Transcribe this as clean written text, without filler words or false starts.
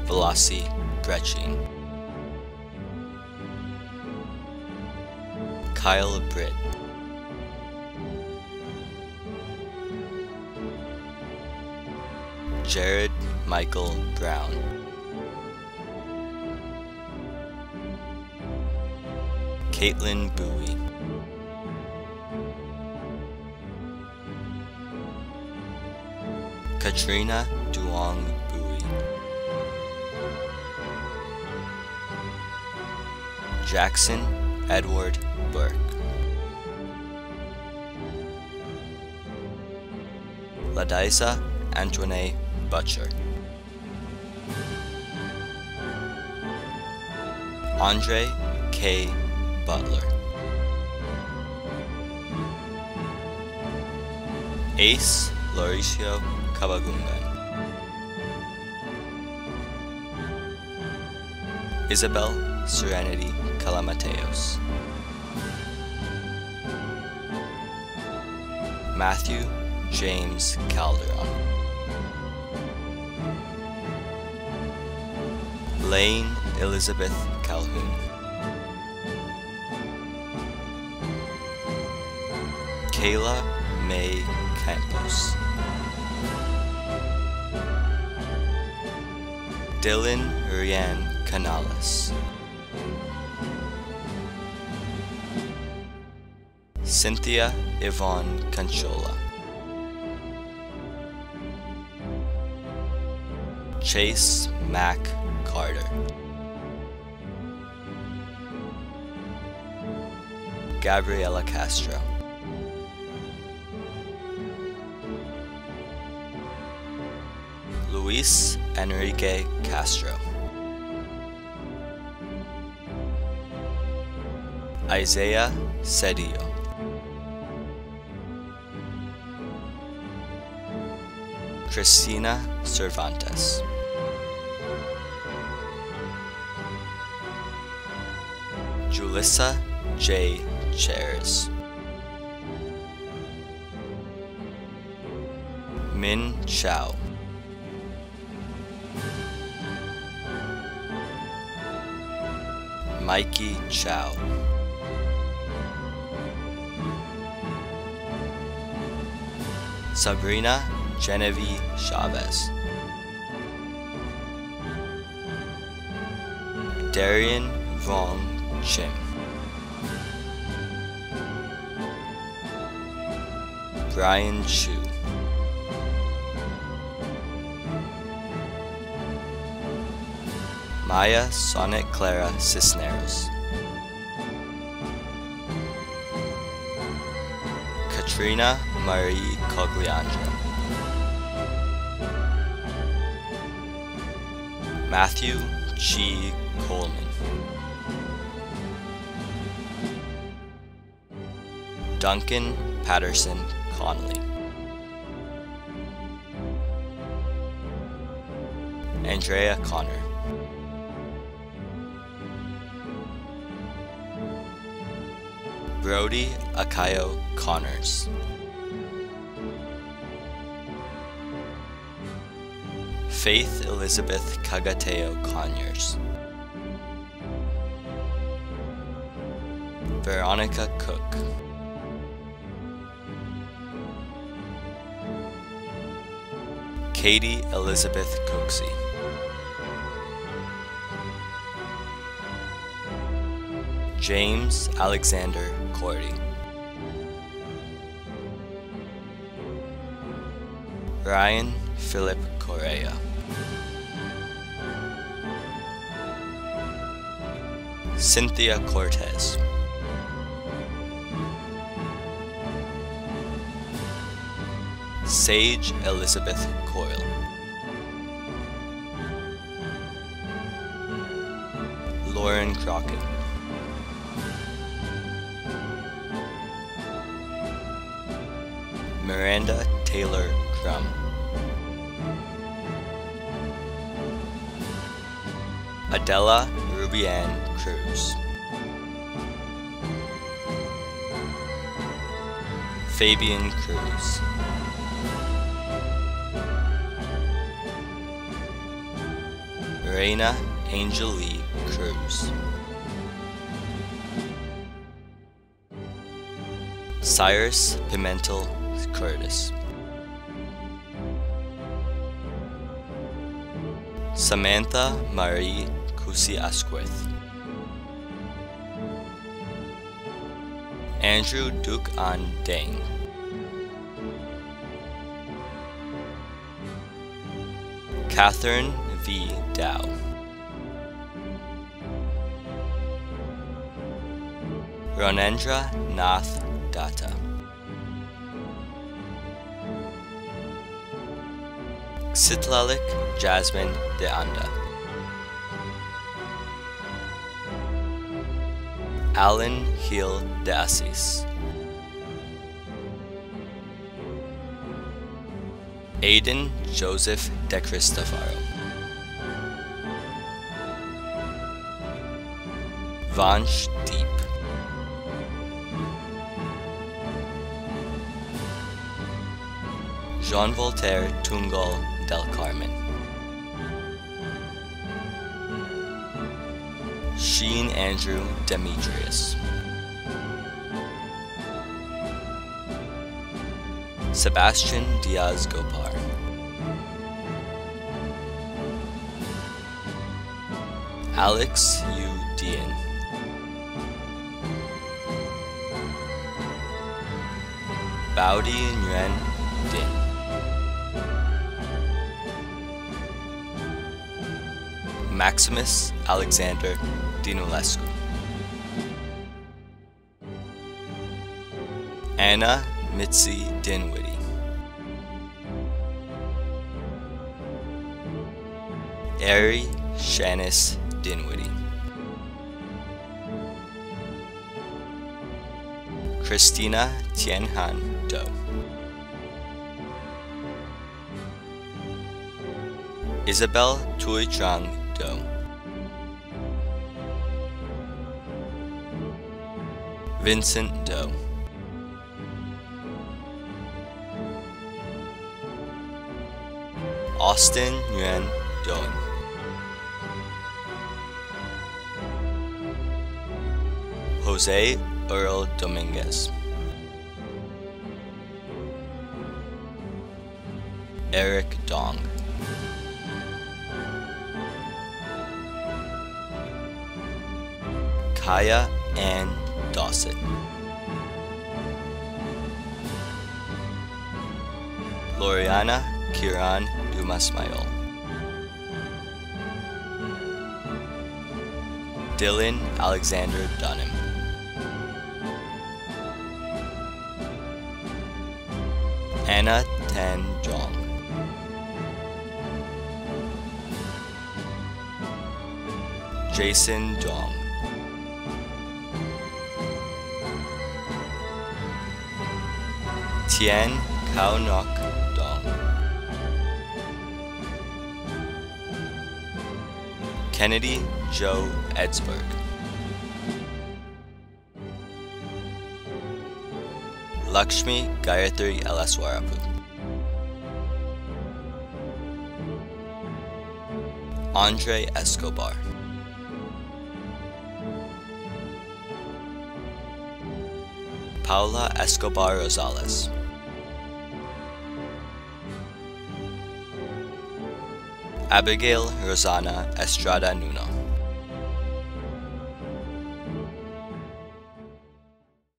Velasi Brechin, Kyle Britt, Jared Michael Brown, Caitlin Bowie, Katrina Duong Bowie, Jackson Edward Burke, Ladaisa Antoine Butcher, Andre K. Butler, Ace Lauricio Kabagungan, Isabel Serenity Calamateos, Matthew James Calderon, Lane Elizabeth Calhoun, Kayla May Campos, Dylan Rian Canales, Cynthia Yvonne Conchola, Chase Mac Carter, Gabriela Castro, Luis Enrique Castro, Isaiah Cedillo, Cristina Cervantes, Julissa J. Chairs, Min Chow, Mikey Chow, Sabrina Genevieve Chavez, Darian Vong Chim, Brian Chu, Maya Sonic Clara Cisneros, Katrina Marie Cogliandro, Matthew G. Coleman, Duncan Patterson Connolly, Andrea Connor, Brody Akayo Connors, Faith Elizabeth Cagateo Conyers, Veronica Cook, Katie Elizabeth Cooksey, James Alexander Cordy, Ryan Philip Correa, Cynthia Cortez, Sage Elizabeth Coyle, Lauren Crockett, Miranda Taylor Crum, Adela Rubianne Cruz, Fabian Cruz, Reina Angelique Cruz, Cyrus Pimentel Curtis, Samantha Marie Kusi Asquith, Andrew Duke An Deng, Catherine V. Dow, Ronendra Nath Datta, Xitlalik Jasmine De Anda, Alan Hill De Assis, Aiden Joseph De Cristofaro, Vansh Deep, Jean Voltaire Tungal Del Carmen, Sheen Andrew Demetrius, Sebastian Diaz Gopar, Alex U. Dean, Baudi Nguyen Din, Maximus Alexander Dinulescu, Anna Mitzi Dinwiddie, Ari Shanice Dinwiddie, Christina Tianhan Do, Isabel Tui Trang Do, Vincent Do, Austin Nguyen Doan, Jose Earl Dominguez, Eric Dong, Kaya Ann Dawson, Loriana Kiran Dumasmail, Dylan Alexander Dunham, Anna Tan Jong, Jason Dong, Tien Kao Nok Dong, Kennedy Joe Edsberg, Lakshmi Gayatri Elaswarapu, Andre Escobar, Paula Escobar Rosales, Abigail Rosana Estrada Nuno,